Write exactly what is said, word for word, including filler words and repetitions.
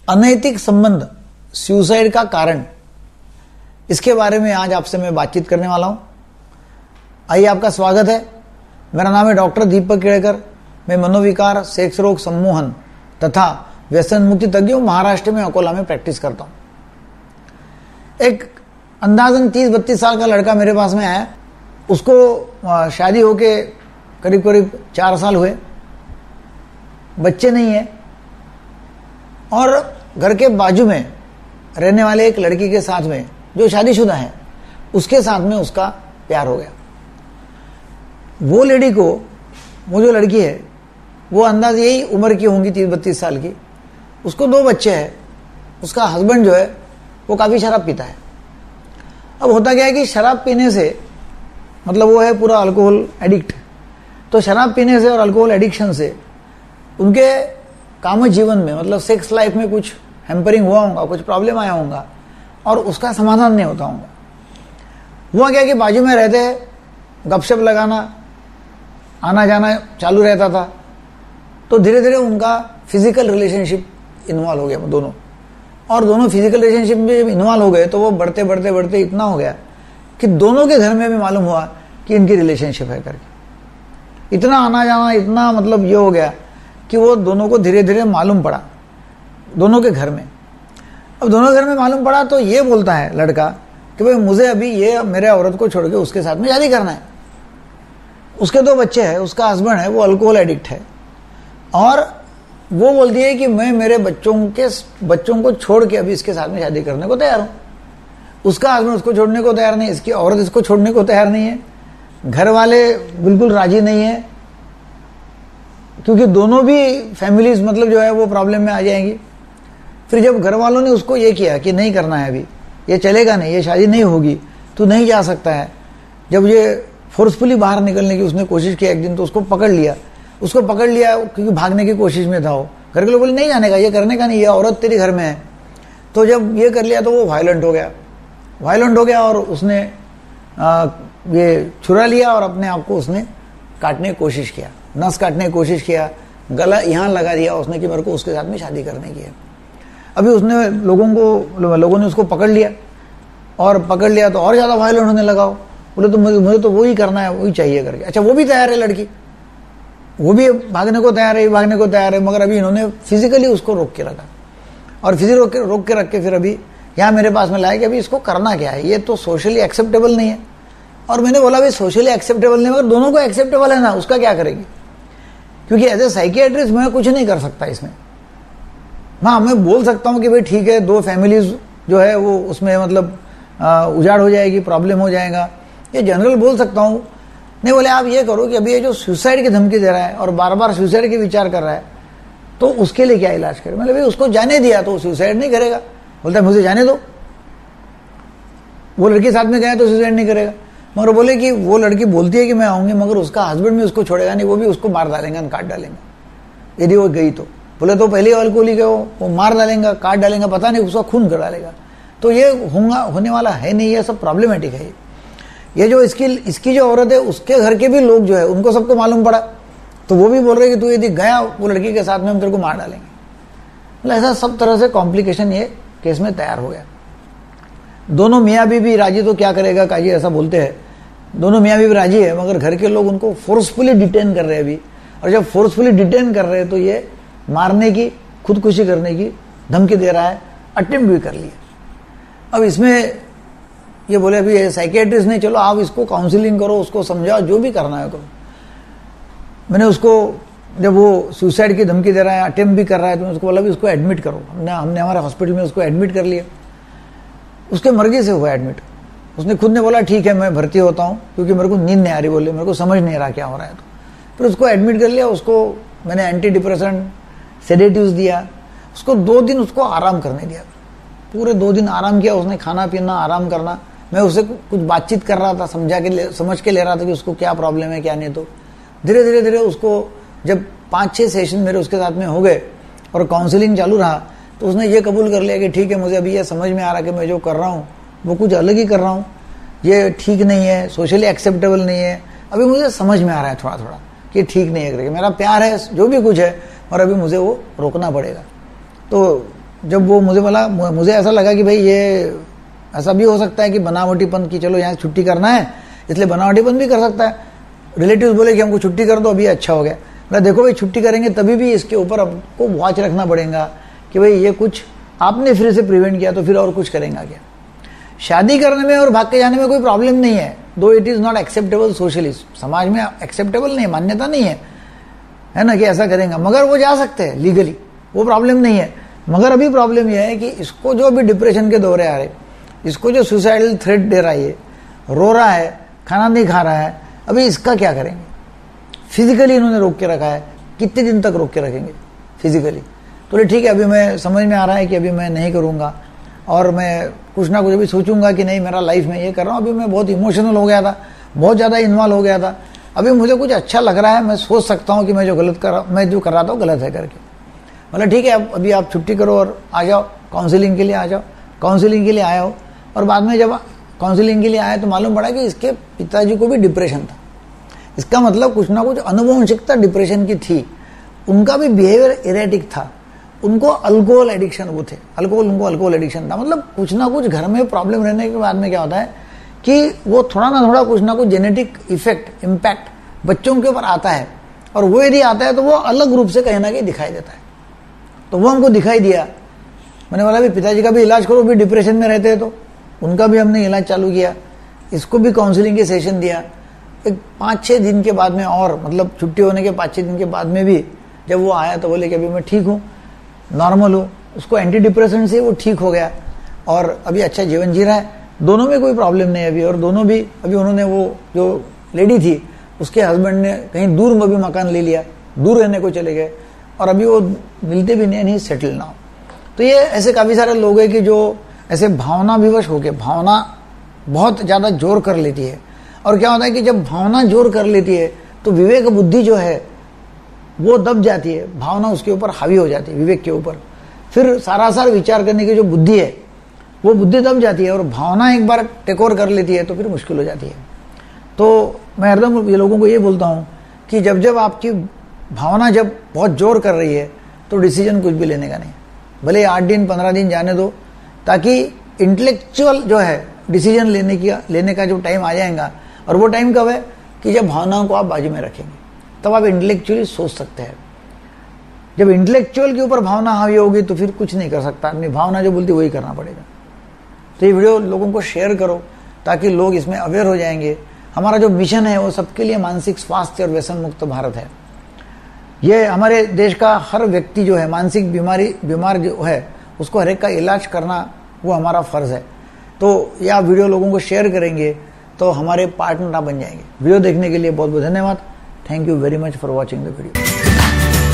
अनैतिक संबंध, सुसाइड का कारण, इसके बारे में आज आपसे मैं बातचीत करने वाला हूं। आइए, आपका स्वागत है। मेरा नाम है डॉक्टर दीपक केड़कर। मैं मनोविकार, सेक्स रोग, सम्मोहन तथा व्यसन मुक्ति तज्ञ महाराष्ट्र में अकोला में प्रैक्टिस करता हूं। एक अंदाजन तीस बत्तीस साल का लड़का मेरे पास में आया। उसको शादी होके करीब करीब चार साल हुए, बच्चे नहीं है, और घर के बाजू में रहने वाले एक लड़की के साथ में जो शादीशुदा है, उसके साथ में उसका प्यार हो गया। वो लेडी को, वो जो लड़की है, वो अंदाज यही उम्र की होंगी, तीस बत्तीस साल की। उसको दो बच्चे हैं। उसका हस्बैंड जो है वो काफ़ी शराब पीता है। अब होता क्या है कि शराब पीने से, मतलब वो है पूरा अल्कोहल एडिक्ट, तो शराब पीने से और अल्कोहल एडिक्शन से उनके काम जीवन में, मतलब सेक्स लाइफ में कुछ हैम्परिंग हुआ होगा, कुछ प्रॉब्लम आया होगा और उसका समाधान नहीं होता होगा। हुआ क्या कि बाजू में रहते हैं, गपशप लगाना, आना जाना चालू रहता था। तो धीरे धीरे उनका फिजिकल रिलेशनशिप इन्वॉल्व हो गया दोनों, और दोनों फिजिकल रिलेशनशिप में जब इन्वॉल्व हो गए तो वो बढ़ते बढ़ते बढ़ते इतना हो गया कि दोनों के घर में भी मालूम हुआ कि इनकी रिलेशनशिप है करके। इतना आना जाना, इतना मतलब ये हो गया कि वो दोनों को धीरे धीरे मालूम पड़ा, दोनों के घर में। अब दोनों घर में मालूम पड़ा तो ये बोलता है लड़का कि भाई मुझे अभी ये मेरे औरत को छोड़ के उसके साथ में शादी करना है। उसके दो बच्चे हैं, उसका हस्बैंड है वो अल्कोहल एडिक्ट है, और वो बोलती है कि मैं मेरे बच्चों के बच्चों को छोड़ के अभी इसके साथ में शादी करने को तैयार हूँ। उसका हस्बैंड उसको छोड़ने को तैयार नहीं, इसकी औरत इसको छोड़ने को तैयार नहीं है, घर वाले बिल्कुल राजी नहीं है, क्योंकि दोनों भी फैमिलीज मतलब जो है वो प्रॉब्लम में आ जाएंगी। फिर जब घर वालों ने उसको ये किया कि नहीं करना है, अभी ये चलेगा नहीं, ये शादी नहीं होगी, तू नहीं जा सकता है, जब ये फोर्सफुली बाहर निकलने की उसने कोशिश की एक दिन, तो उसको पकड़ लिया। उसको पकड़ लिया क्योंकि भागने की कोशिश में था वो। घर के लोग बोले नहीं जाने का, ये करने का नहीं, ये औरत तेरे घर में है। तो जब ये कर लिया तो वो वायलेंट हो गया वायलेंट हो गया और उसने आ, ये छुरा लिया और अपने आप को उसने काटने की कोशिश किया, नस काटने की कोशिश किया, गला यहाँ लगा दिया उसने कि मेरे को उसके साथ में शादी करने की है। अभी उसने लोगों को लोगों ने उसको पकड़ लिया, और पकड़ लिया तो और ज़्यादा वायलेंट होने लगा। बोले तो मुझे मुझे तो वही करना है, वही चाहिए करके। अच्छा, वो भी तैयार है लड़की, वो भी भागने को तैयार है, भागने को तैयार है, मगर अभी इन्होंने फिजिकली उसको रोक के रखा, और फिजिकली रोक के रोक के रख के फिर अभी यहाँ मेरे पास में लाया कि अभी इसको करना क्या है, ये तो सोशली एक्सेप्टेबल नहीं है। और मैंने बोला भाई सोशली एक्सेप्टेबल नहीं, मगर दोनों को एक्सेप्टेबल है ना, उसका क्या करेगी? क्योंकि एज ए साइकियाट्रिस्ट मैं कुछ नहीं कर सकता इसमें। हाँ, मैं बोल सकता हूँ कि भाई ठीक है, दो फैमिलीज जो है वो उसमें मतलब आ, उजाड़ हो जाएगी, प्रॉब्लम हो जाएगा, ये जनरल बोल सकता हूँ। नहीं, बोले आप ये करो कि अभी ये जो सुसाइड की धमकी दे रहा है और बार बार सुसाइड के विचार कर रहा है, तो उसके लिए क्या इलाज करें? मतलब भाई उसको जाने दिया तो सुसाइड नहीं करेगा। बोलता है मुझे जाने दो, वो लड़की साथ में गया तो सुसाइड नहीं करेगा। मगर बोले कि वो लड़की बोलती है कि मैं आऊंगी, मगर उसका हस्बैंड भी उसको छोड़ेगा नहीं, वो भी उसको मार डालेंगे, काट डालेंगे यदि वो गई तो। बोले तो पहले अल्कोहलिक है वो वो मार डालेंगे, काट डालेंगे, पता नहीं उसका खून कर डालेगा। तो ये होगा होने वाला है नहीं, ये सब प्रॉब्लमेटिक है। ये जो इसकी इसकी जो औरत है, उसके घर के भी लोग जो है उनको सबको मालूम पड़ा, तो वो भी बोल रहे कि तू यदि गया वो लड़की के साथ में हम तेरे को मार डालेंगे। मतलब ऐसा सब तरह से कॉम्प्लिकेशन ये केस में तैयार हो गया। दोनों मियाँ बीवी राजी, तो क्या करेगा काजी, ऐसा बोलते हैं। दोनों मियाँ बीवी राजी है, मगर घर के लोग उनको फोर्सफुली डिटेन कर रहे हैं अभी, और जब फोर्सफुली डिटेन कर रहे हैं तो ये मारने की, खुदकुशी करने की धमकी दे रहा है, अटेम्प्ट भी कर लिया। अब इसमें ये बोले अभी साइकियाट्रिस्ट ने, चलो आप इसको काउंसलिंग करो, उसको समझाओ, जो भी करना है करो। मैंने उसको, जब वो सुसाइड की धमकी दे रहा है, अटेम्प्ट भी कर रहा है, तो मैं उसको बोला भी उसको एडमिट करो। हमने हमने हमारे हॉस्पिटल में उसको एडमिट कर लिया। उसके मर्जी से हुआ एडमिट। उसने खुद ने बोला ठीक है मैं भर्ती होता हूँ, क्योंकि मेरे को नींद नहीं आ रही, बोले मेरे को समझ नहीं रहा क्या हो रहा है। तो फिर उसको एडमिट कर लिया। उसको मैंने एंटी डिप्रेसेंट, सेडेटिव्स दिया। उसको दो दिन उसको आराम करने दिया, पूरे दो दिन आराम किया उसने, खाना पीना, आराम करना। मैं उससे कुछ बातचीत कर रहा था, समझा के ले, समझ के ले रहा था कि उसको क्या प्रॉब्लम है क्या नहीं। तो धीरे धीरे धीरे उसको जब पाँच छः सेशन मेरे उसके साथ में हो गए और काउंसलिंग चालू रहा, तो उसने ये कबूल कर लिया कि ठीक है मुझे अभी ये समझ में आ रहा कि मैं जो कर रहा हूँ वो कुछ अलग ही कर रहा हूँ, ये ठीक नहीं है, सोशली एक्सेप्टेबल नहीं है। अभी मुझे समझ में आ रहा है थोड़ा थोड़ा कि ठीक नहीं है करके, मेरा प्यार है जो भी कुछ है, और अभी मुझे वो रोकना पड़ेगा। तो जब वो मुझे बोला, मुझे ऐसा लगा कि भाई ये ऐसा भी हो सकता है कि बनावटीपन की चलो यहाँ छुट्टी करना है इसलिए बनावटीपन भी कर सकता है। रिलेटिव्स बोले कि हमको छुट्टी कर दो, अभी अच्छा हो गया। मतलब देखो भाई छुट्टी करेंगे तभी भी इसके ऊपर हमको वॉच रखना पड़ेगा कि भाई ये कुछ आपने फिर से प्रिवेंट किया तो फिर और कुछ करेंगे क्या। शादी करने में और भाग के जाने में कोई प्रॉब्लम नहीं है, though it is not acceptable socially, समाज में एक्सेप्टेबल नहीं, मान्यता नहीं है, है ना, कि ऐसा करेंगे, मगर वो जा सकते हैं लीगली, वो प्रॉब्लम नहीं है। मगर अभी प्रॉब्लम यह है कि इसको जो अभी डिप्रेशन के दौरे आ रहे, इसको जो सुसाइडल थ्रेट दे रहा है, ये रो रहा है, खाना नहीं खा रहा है, अभी इसका क्या करेंगे। फिजिकली इन्होंने रोक के रखा है, कितने दिन तक रोक के रखेंगे फिजिकली। तो ठीक है, अभी मैं समझ में आ रहा है कि अभी मैं नहीं करूँगा और मैं कुछ ना कुछ अभी सोचूंगा कि नहीं मेरा लाइफ में ये कर रहा हूँ। अभी मैं बहुत इमोशनल हो गया था, बहुत ज़्यादा इन्वॉल्व हो गया था, अभी मुझे कुछ अच्छा लग रहा है, मैं सोच सकता हूँ कि मैं जो गलत कर रहा मैं जो कर रहा था वो गलत है करके। मतलब ठीक है, अब अभी आप छुट्टी करो और आ जाओ काउंसिलिंग के लिए, आ जाओ काउंसिलिंग के लिए आया हो। और बाद में जब काउंसिलिंग के लिए आया तो मालूम पड़ा कि इसके पिताजी को भी डिप्रेशन था। इसका मतलब कुछ ना कुछ अनुवंशिकता डिप्रेशन की थी, उनका भी बिहेवियर इरेटिक था, उनको अल्कोहल एडिक्शन वो थे, अल्कोहल उनको अल्कोहल एडिक्शन था। मतलब कुछ ना कुछ घर में प्रॉब्लम रहने के बाद में क्या होता है कि वो थोड़ा ना थोड़ा कुछ ना कुछ जेनेटिक इफेक्ट इम्पैक्ट बच्चों के ऊपर आता है, और वो यदि आता है तो वो अलग रूप से कहीं ना कहीं दिखाई देता है। तो वो हमको दिखाई दिया, मैंने बोला भी पिताजी का भी इलाज करो, भी डिप्रेशन में रहते हैं तो उनका भी हमने इलाज चालू किया, इसको भी काउंसलिंग के सेशन दिया। एक पाँच छः दिन के बाद में, और मतलब छुट्टी होने के पाँच छः दिन के बाद में भी जब वो आया तो बोले कि अभी मैं ठीक हूँ, नॉर्मल हूँ, उसको एंटी डिप्रेशन से वो ठीक हो गया और अभी अच्छा जीवन जी रहा है। दोनों में कोई प्रॉब्लम नहीं है अभी, और दोनों भी अभी उन्होंने वो जो लेडी थी उसके हस्बैंड ने कहीं दूर में भी मकान ले लिया, दूर रहने को चले गए, और अभी वो मिलते भी नहीं, नहीं सेटल ना हो। तो ये ऐसे काफ़ी सारे लोग हैं कि जो ऐसे भावना विवश होके, भावना बहुत ज़्यादा जोर कर लेती है, और क्या होता है कि जब भावना जोर कर लेती है तो विवेक बुद्धि जो है वो दब जाती है, भावना उसके ऊपर हावी हो जाती है विवेक के ऊपर, फिर सारा सार विचार करने की जो बुद्धि है वो बुद्धि दब जाती है, और भावना एक बार टेक ओवर कर लेती है तो फिर मुश्किल हो जाती है। तो मैं हरदम ये लोगों को ये बोलता हूँ कि जब जब आपकी भावना जब बहुत जोर कर रही है तो डिसीजन कुछ भी लेने का नहीं, भले आठ दिन पंद्रह दिन जाने दो, ताकि इंटेलेक्चुअल जो है डिसीजन लेने की लेने का जो टाइम आ जाएगा, और वो टाइम कब है कि जब भावनाओं को आप बाजू में रखेंगे, तब आप इंटेलेक्चुअली सोच सकते हैं। जब इंटेलेक्चुअल के ऊपर भावना हावी होगी तो फिर कुछ नहीं कर सकता आदमी, भावना जो बोलती वही करना पड़ेगा। तो ये वीडियो लोगों को शेयर करो ताकि लोग इसमें अवेयर हो जाएंगे। हमारा जो मिशन है वो सबके लिए मानसिक स्वास्थ्य और व्यसन मुक्त भारत है। ये हमारे देश का हर व्यक्ति जो है मानसिक बीमारी बीमार जो है उसको हर एक का इलाज करना वो हमारा फर्ज है। तो ये आप वीडियो लोगों को शेयर करेंगे तो हमारे पार्टनर आप बन जाएंगे। वीडियो देखने के लिए बहुत बहुत धन्यवाद। Thank you very much for watching the video.